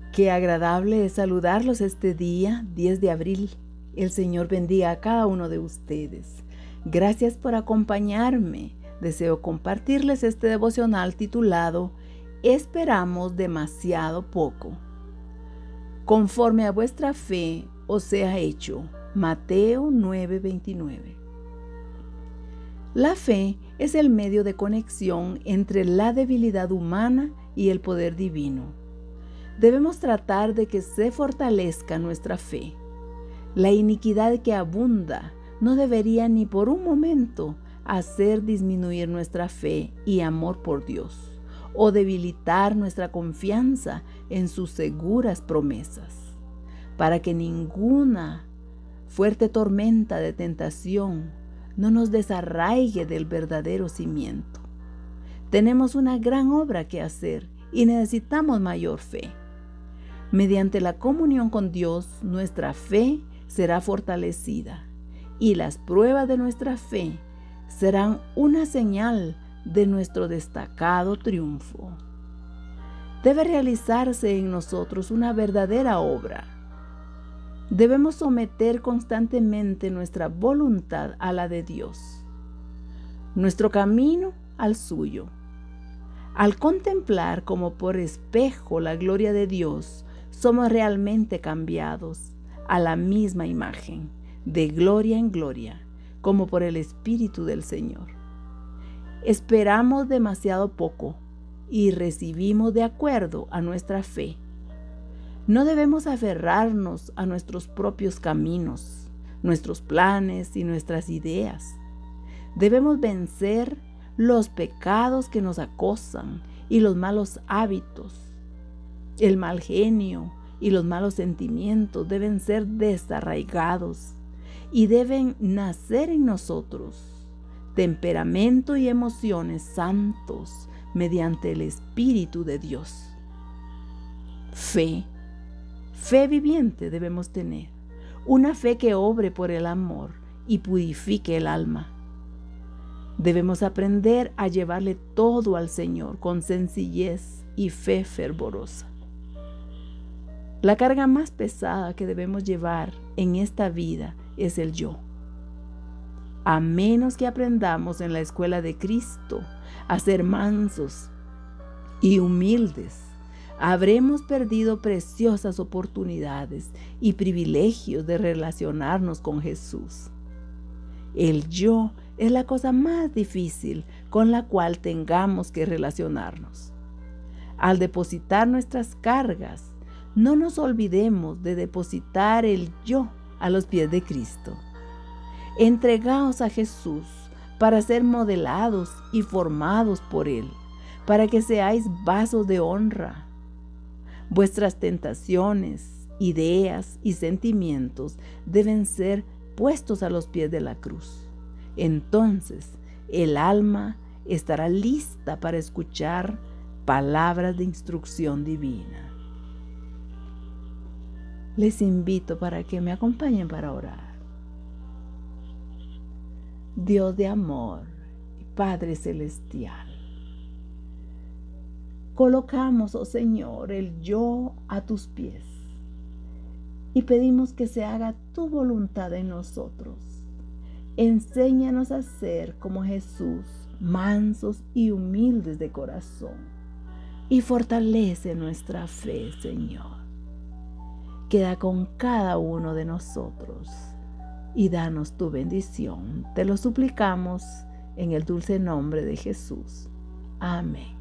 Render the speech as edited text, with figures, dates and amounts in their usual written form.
Qué agradable es saludarlos este día, 10 de abril. El Señor bendiga a cada uno de ustedes. Gracias por acompañarme. Deseo compartirles este devocional titulado Esperamos demasiado poco. Conforme a vuestra fe os sea hecho. Mateo 9:29. La fe es el medio de conexión entre la debilidad humana y el poder divino. Debemos tratar de que se fortalezca nuestra fe. La iniquidad que abunda no debería ni por un momento hacer disminuir nuestra fe y amor por Dios, o debilitar nuestra confianza en sus seguras promesas, para que ninguna fuerte tormenta de tentación no nos desarraigue del verdadero cimiento. Tenemos una gran obra que hacer y necesitamos mayor fe. Mediante la comunión con Dios, nuestra fe será fortalecida y las pruebas de nuestra fe serán una señal de nuestro destacado triunfo. Debe realizarse en nosotros una verdadera obra. Debemos someter constantemente nuestra voluntad a la de Dios, nuestro camino al suyo. Al contemplar como por espejo la gloria de Dios, somos realmente cambiados a la misma imagen, de gloria en gloria, como por el Espíritu del Señor. Esperamos demasiado poco y recibimos de acuerdo a nuestra fe. No debemos aferrarnos a nuestros propios caminos, nuestros planes y nuestras ideas. Debemos vencer los pecados que nos acosan y los malos hábitos. El mal genio y los malos sentimientos deben ser desarraigados y deben nacer en nosotros temperamento y emociones santos mediante el Espíritu de Dios. Fe viviente debemos tener, una fe que obre por el amor y purifique el alma. Debemos aprender a llevarle todo al Señor con sencillez y fe fervorosa. La carga más pesada que debemos llevar en esta vida es el yo. A menos que aprendamos en la escuela de Cristo a ser mansos y humildes, habremos perdido preciosas oportunidades y privilegios de relacionarnos con Jesús. El yo es la cosa más difícil con la cual tengamos que relacionarnos. Al depositar nuestras cargas, no nos olvidemos de depositar el yo a los pies de Cristo. Entregaos a Jesús para ser modelados y formados por Él, para que seáis vasos de honra. Vuestras tentaciones, ideas y sentimientos deben ser puestos a los pies de la cruz. Entonces, el alma estará lista para escuchar palabras de instrucción divina. Les invito para que me acompañen para orar. Dios de amor y Padre celestial, colocamos, oh Señor, el yo a tus pies y pedimos que se haga tu voluntad en nosotros. Enséñanos a ser como Jesús, mansos y humildes de corazón, y fortalece nuestra fe, Señor. Queda con cada uno de nosotros y danos tu bendición. Te lo suplicamos en el dulce nombre de Jesús. Amén.